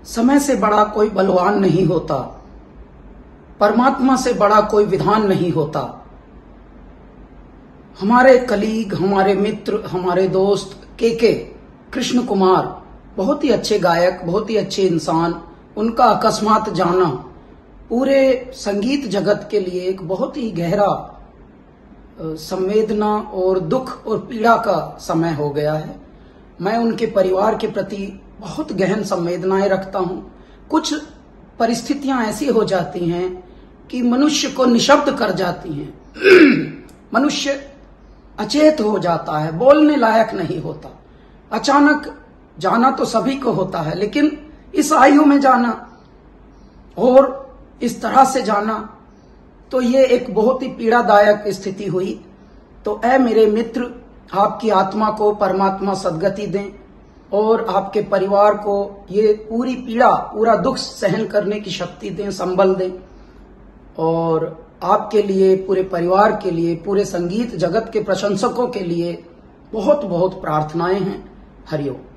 समय से बड़ा कोई बलवान नहीं होता, परमात्मा से बड़ा कोई विधान नहीं होता। हमारे कलीग, हमारे मित्र, हमारे दोस्त के कृष्ण कुमार बहुत ही अच्छे गायक, बहुत ही अच्छे इंसान, उनका अकस्मात जाना पूरे संगीत जगत के लिए एक बहुत ही गहरा संवेदना और दुख और पीड़ा का समय हो गया है। मैं उनके परिवार के प्रति बहुत गहन संवेदनाएं रखता हूं। कुछ परिस्थितियां ऐसी हो जाती हैं कि मनुष्य को निशब्द कर जाती हैं। मनुष्य अचेत हो जाता है, बोलने लायक नहीं होता। अचानक जाना तो सभी को होता है, लेकिन इस आयु में जाना और इस तरह से जाना, तो ये एक बहुत ही पीड़ादायक स्थिति हुई। तो ऐ मेरे मित्र, आपकी आत्मा को परमात्मा सद्गति दें और आपके परिवार को ये पूरी पीड़ा, पूरा दुख सहन करने की शक्ति दें, संबल दें। और आपके लिए, पूरे परिवार के लिए, पूरे संगीत जगत के प्रशंसकों के लिए बहुत बहुत प्रार्थनाएं हैं। हरिओम।